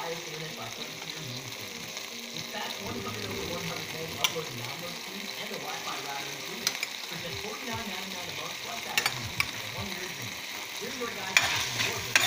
highest internet by some tier mainstream. With fast 100 over 100 meg upload and download speeds and a Wi-Fi router included. For just $49.99 a month plus access to 1 year agreement. We're your guys to your